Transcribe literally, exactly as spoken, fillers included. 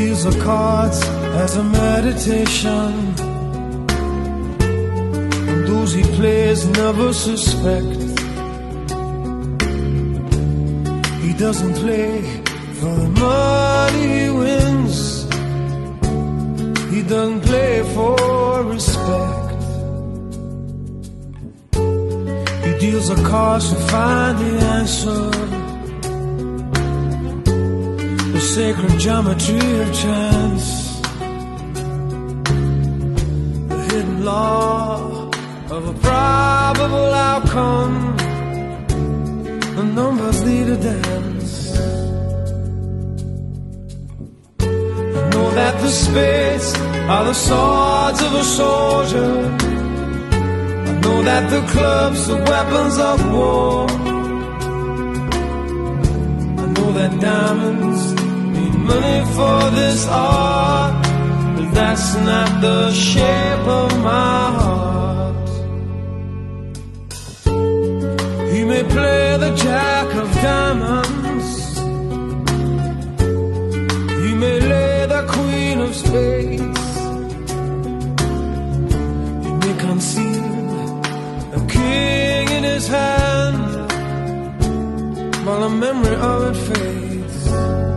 deals the cards as a meditation, and those he plays never suspect. He doesn't play for the money he wins, he doesn't play for respect. He deals the cards to find the answer, the sacred geometry of chance, the hidden law of a probable outcome. The numbers lead a dance. I know that the spades are the swords of a soldier. I know that the clubs are weapons of war. I know that diamonds need money for this art, but that's not the shape of my heart. He may play the jack of diamonds, he may lay the queen of spades, he may conceal a king in his hand while the memory of it fades.